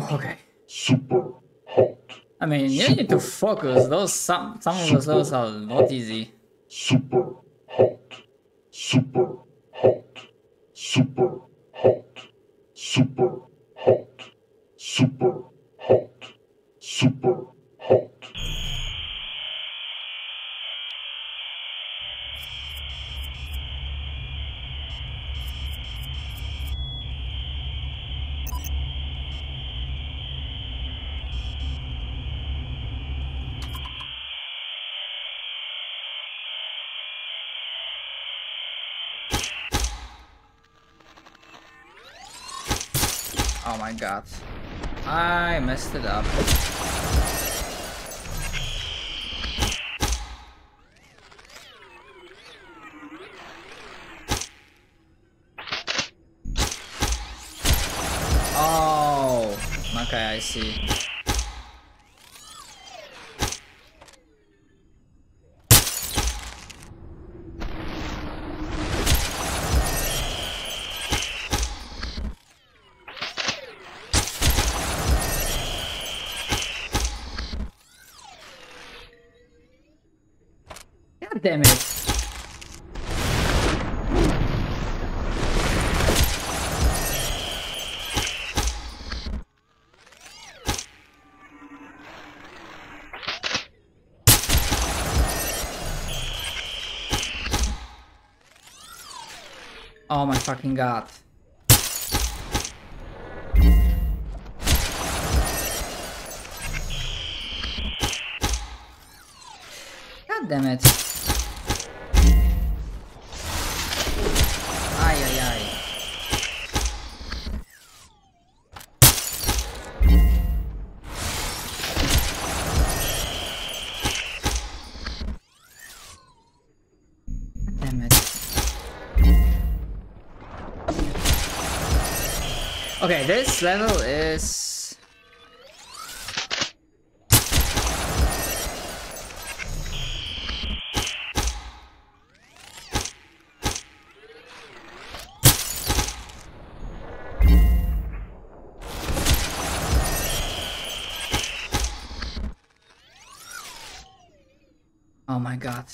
okay. Superhot. I mean, you need to focus. Those some of those levels are not easy. Superhot. Superhot. Superhot. Superhot. Superhot. Superhot. Oh my god. I messed it up. Oh, okay, I see. God damn it. Oh my fucking god. God damn it. Ay ay ay. God damn it. Okay, this level is... Oh my god.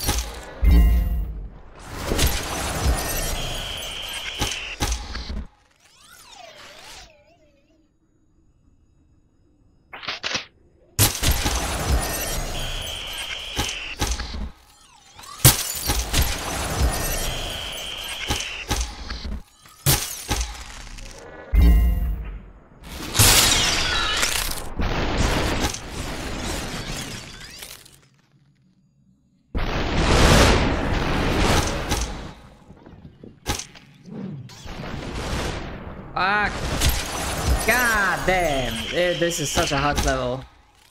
Fuck. God damn. This is such a hard level.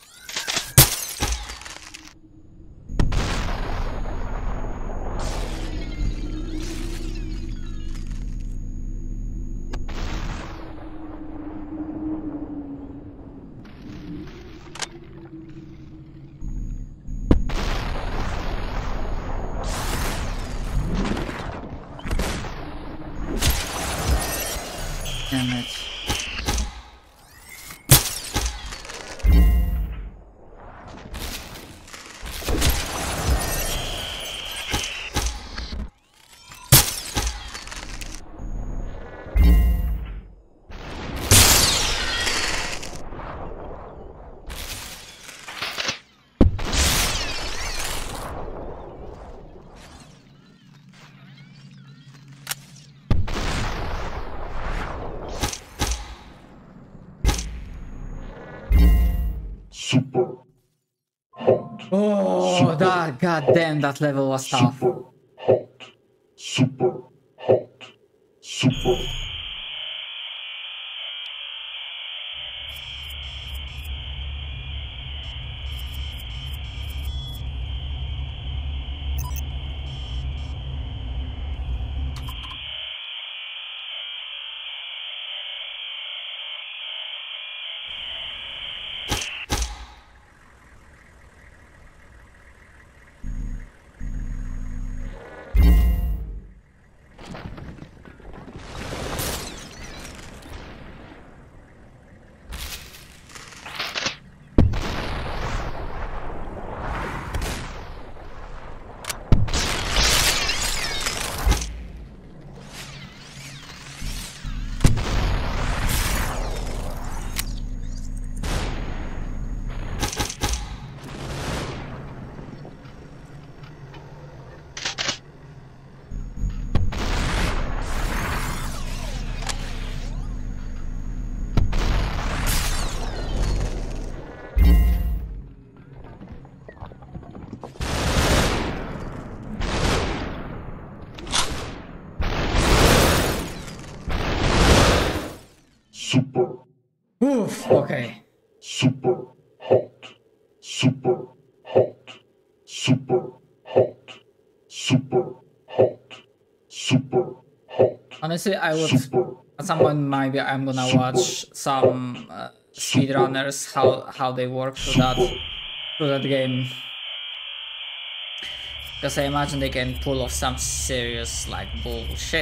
Damn it. Superhot. Oh, that goddamn, that level was tough. Superhot. Superhot. Super. Oof, okay. Super hot. Super hot. Super hot. Super hot. Super hot. Honestly, I would Super. at some point maybe I'm gonna watch some speedrunners how they work through that game, because I imagine they can pull off some serious like bullshit.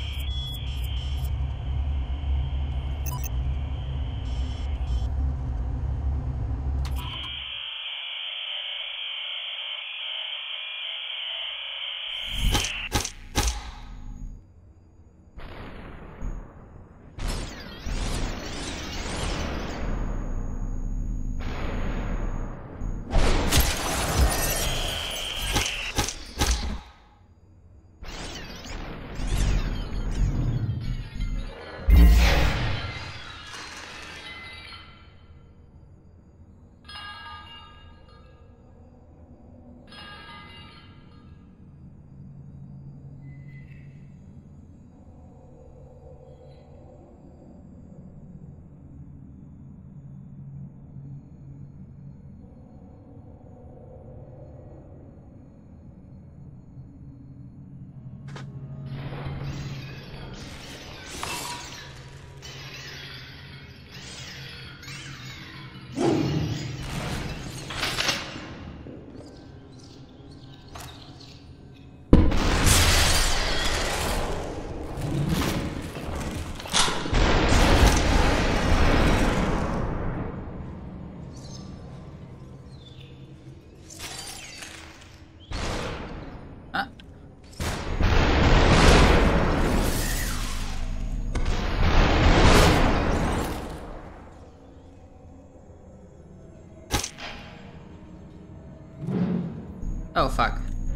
Oh fuck.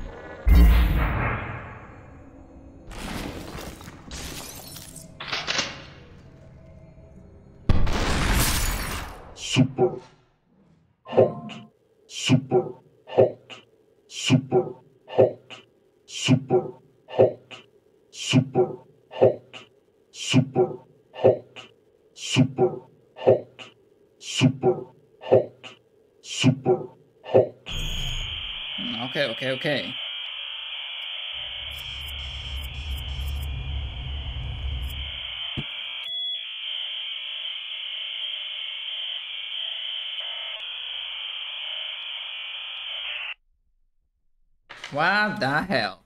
Super hot. Super hot. Super hot. Super hot. Super hot. Super hot. Super hot. Super hot. Super hot. Okay. What the hell?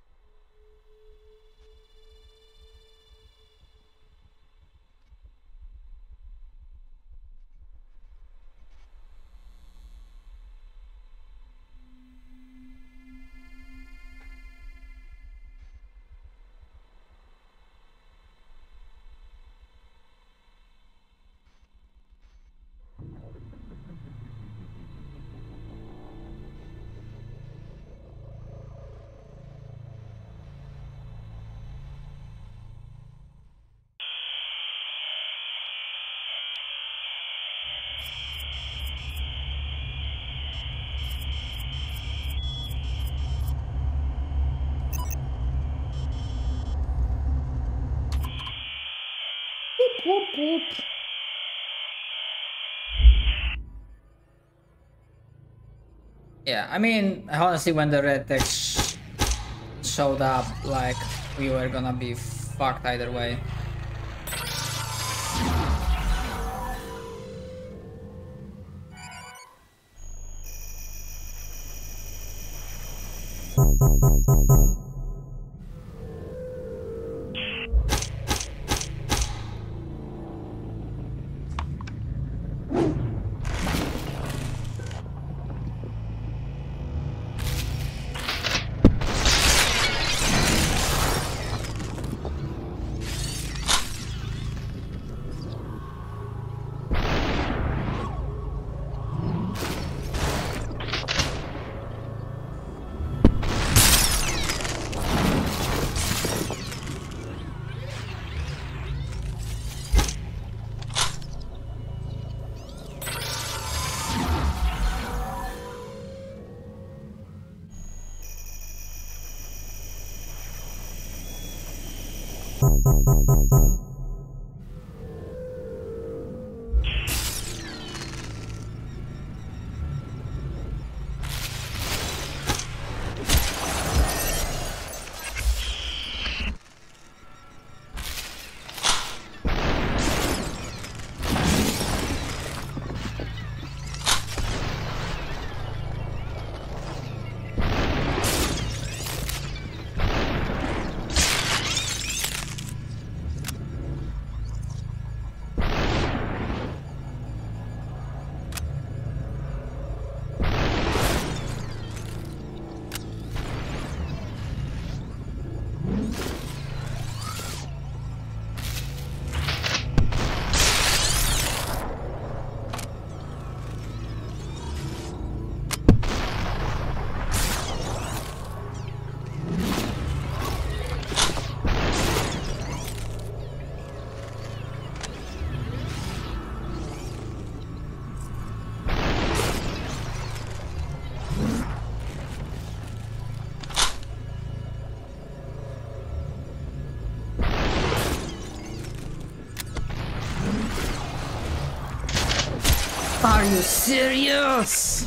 Whoop. Yeah, I mean, honestly, when the red text showed up, like, we were gonna be fucked either way. Are you serious?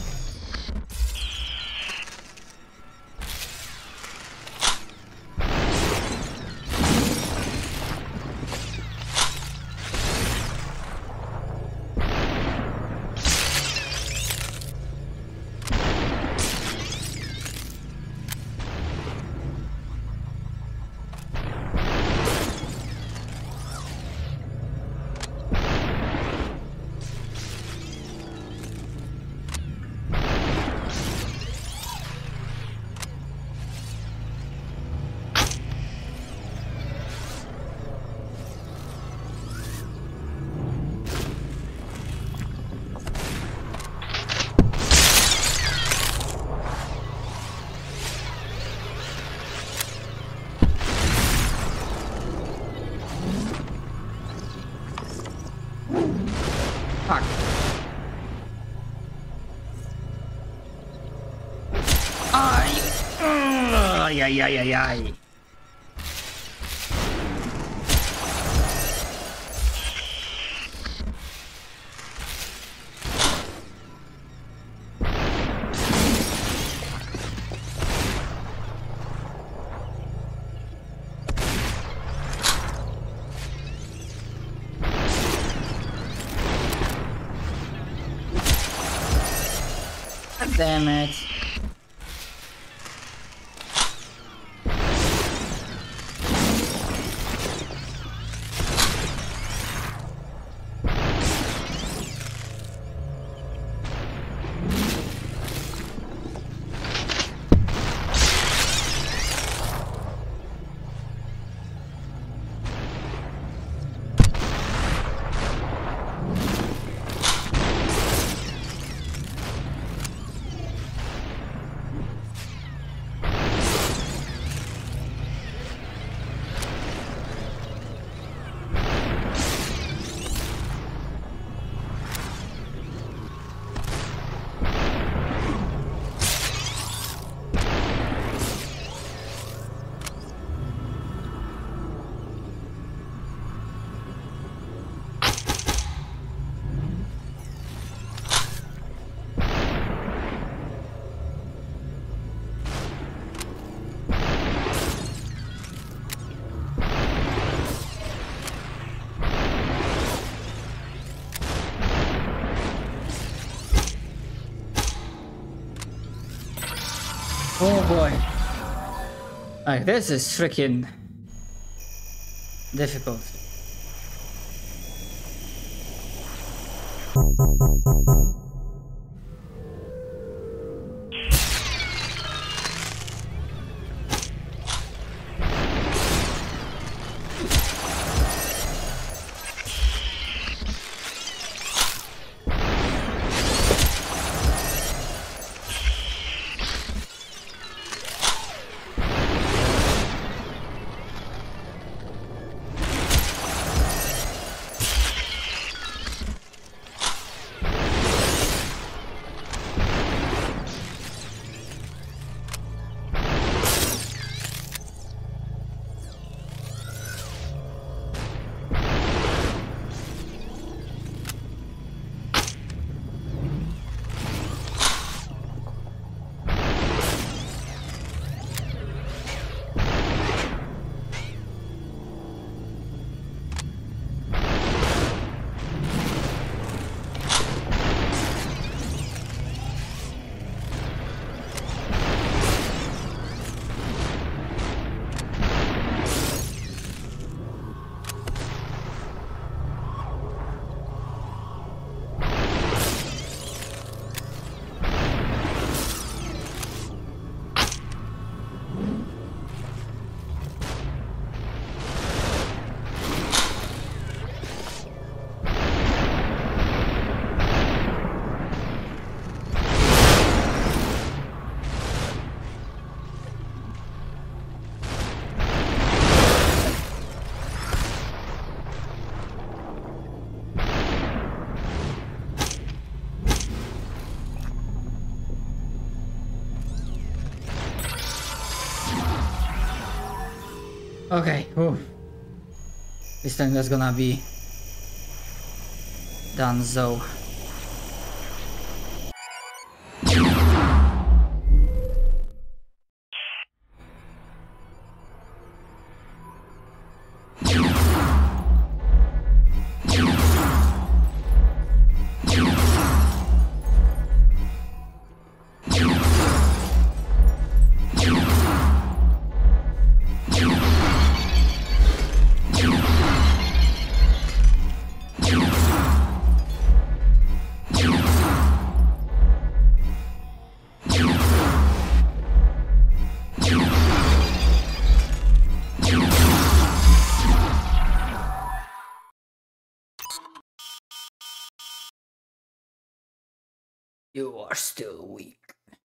Fuck. Ay. Ay, ay, ay, ay, ay. Damn it. Oh boy. Like, this is freaking difficult. Okay, this time that's gonna be done, so You are still weak.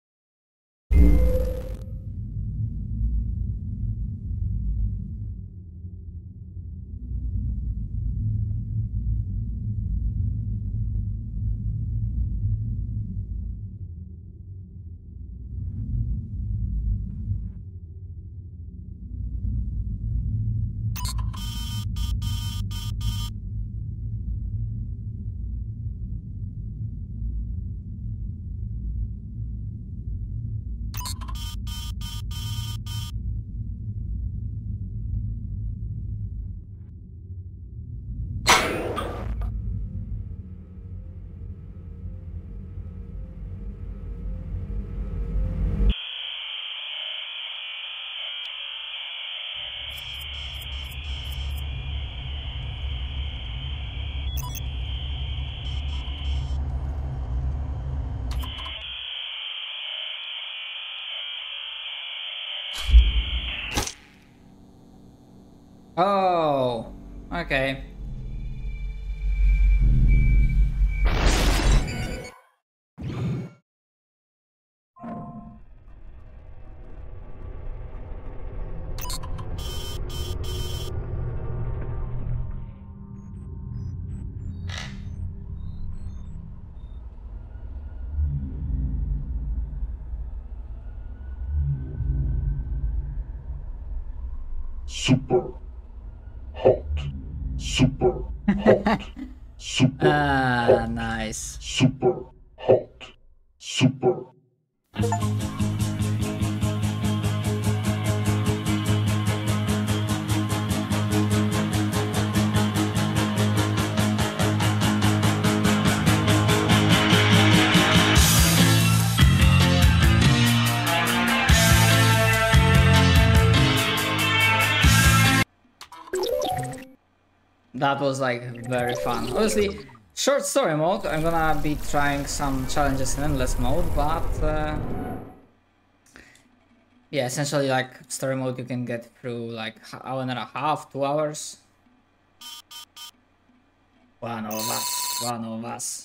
Oh, okay. Super hot. Super hot. Super hot. Nice. Super hot. Super. That was like very fun. Obviously, short story mode. I'm gonna be trying some challenges in endless mode, but yeah, essentially like story mode you can get through like hour and a half, 2 hours. One of us. One of us.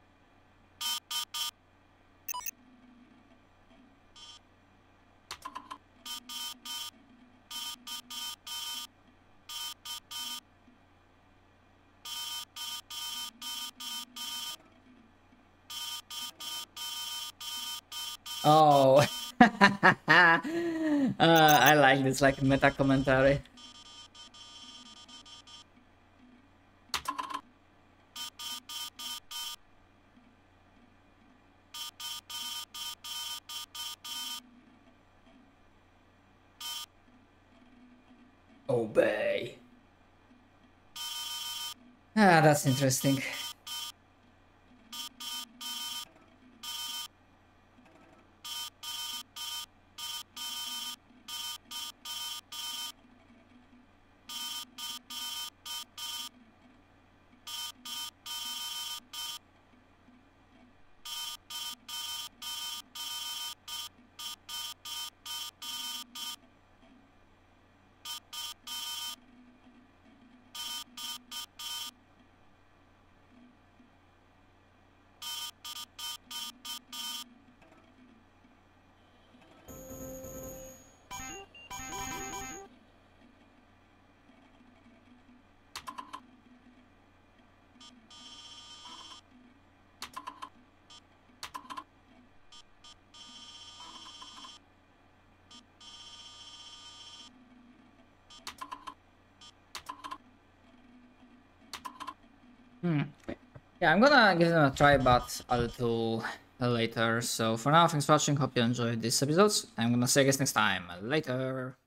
Oh, I like this like meta commentary. Obey. Ah, that's interesting. Yeah, I'm gonna give them a try, but a little later. So for now, thanks for watching. Hope you enjoyed these episodes. I'm gonna see you guys next time. Later.